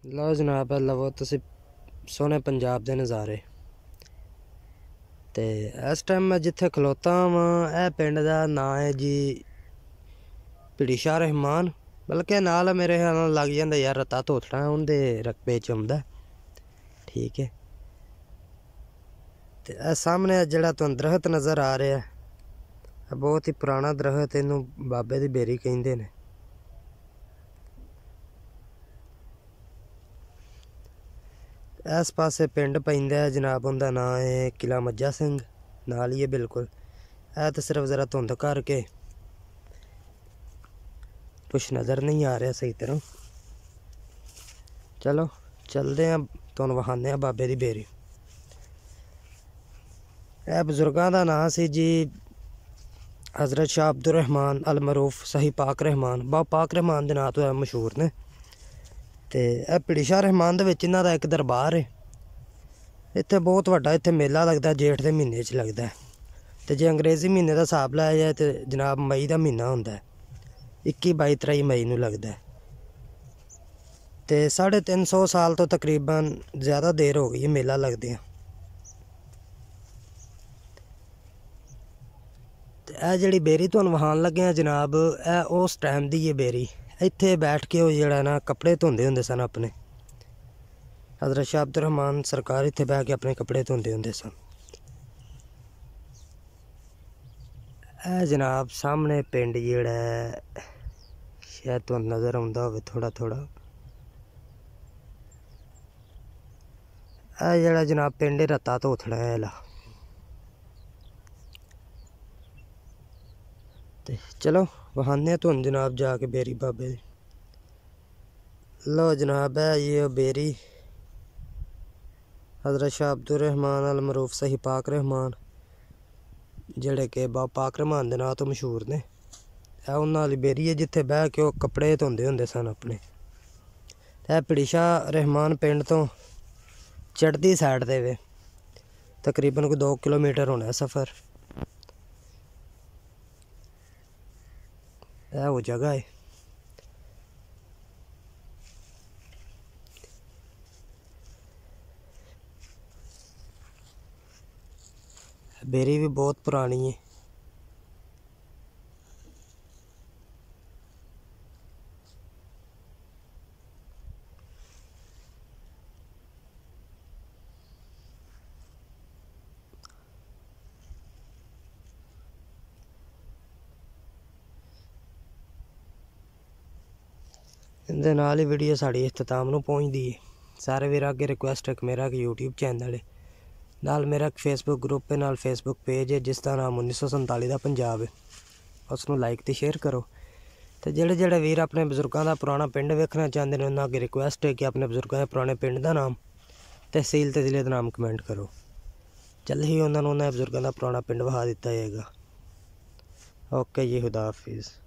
लो जनाब लवो तुसी सोहने पंजाब दे नज़ारे। ते इस टाइम मैं जिथे खलोता वां यह पिंड का नाम है जी पिड़ीशाह रहमान, बल्कि नाल मेरे ख्याल नाल लग जांदा यार रता धोथड़ा उनके रकबे च आउंदा। ठीक है, ते सामने जिहड़ा तुहानूं दरख्त नज़र आ रहा है बहुत ही पुराना दरख्त, इनू बाबे दी बेरी कहिंदे ने। इस पासे पिंड पैंदा है जनाब, उनका नाम है किला मज्जा सिंह, नाल ही है बिल्कुल। है तो सिर्फ ज़रा धुंध करके कुछ नज़र नहीं आ रहा सही तरह। चलो चलते हैं, तुहानूं विखाने हैं बाबे दी बेरी। यह बजुर्गों का नाम से जी हज़रत शाह अब्दुल रहमान अल मरूफ सही पाक रहमान, बाबा पाक रहमान के नाम तो मशहूर ने। तो यह पिड़ीशाह रहमान दे इन्हों का एक दरबार है। इत्थे बहुत वड्डा इत्थे मेला लगता है, जेठ के महीने च लगता है। तो जे अंग्रेज़ी महीने का हिसाब लाया जाए तो जनाब मई का महीना होंदा है, 21-22-23 मई नूं लगता है। तो 350 साल तो तकरीबन ज़्यादा देर हो गई है मेला लगदे हैं। यह जिहड़ी बेरी तुहानूं विखाण लगे हैं जनाब, यह उस टाइम दी है बेरी। इत्थे बैठ के वो जिहड़ा ना कपड़े धोंदे हुंदे सन अपने। हज़रत शाह अब्दुल रहमान सरकार इत्थे बह के अपने कपड़े धोंदे हुंदे सन। जनाब सामने पिंड जिहड़ा है, शायद तुहानूं नज़र आउंदा होवे थोड़ा थोड़ा। यह जिहड़ा जनाब पिंड रत्ता धोथड़ा है ला। ते चलो विखाने तुहानूं जनाब जाके बेरी बाबे दी। लो जनाब है ये बेरी हज़रत शाह अब्दुल रहमान अल मरूफ सही पाक रहमान, जेड़े के बाबा पाक रहमान के नाम तो मशहूर ने। यह उन्हां वाली बेरी है जिथे बह के वो कपड़े धोंदे हुंदे सन अपने। यह पिड़ीशाह रहमान पिंड तो चढ़दी साइड ते वे, तकरीबन कोई 2 किलोमीटर होना है सफ़र। यह वो जगह है। बेरी भी बहुत पुरानी है। इहदे नाल ही वीडियो साड़ी इख्तिताम नूं पहुंचदी है। सारे वीरां अगे रिक्वेस्ट है कि मेरा एक यूट्यूब चैनल है, नाल मेरा एक फेसबुक ग्रुप है, नाल फेसबुक पेज है जिसका नाम 1947 का पंजाब है। उसनूं लाइक तो शेयर करो। तो जेड़े जेड़े वीर अपने बजुर्गों का पुराना पिंड वेखना चाहते हैं उन्होंने अगे रिक्वेस्ट है कि अपने बजुर्गों के पुराने पिंड का नाम, तहसील ते जिले का नाम कमेंट करो। जल्द ही उन्होंने बजुर्गों का पुराना पिंड विखा दिता जाएगा। ओके जी, खुदा हाफिज़।